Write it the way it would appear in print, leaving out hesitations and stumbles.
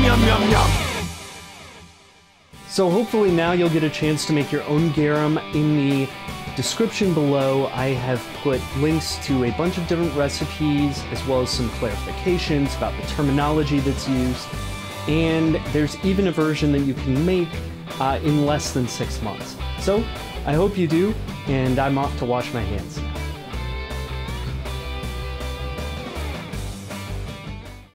yum, yum, yum. So hopefully now you'll get a chance to make your own garum. In the description below, I have put links to a bunch of different recipes, as well as some clarifications about the terminology that's used. And there's even a version that you can make in less than 6 months. So I hope you do, and I'm off to wash my hands.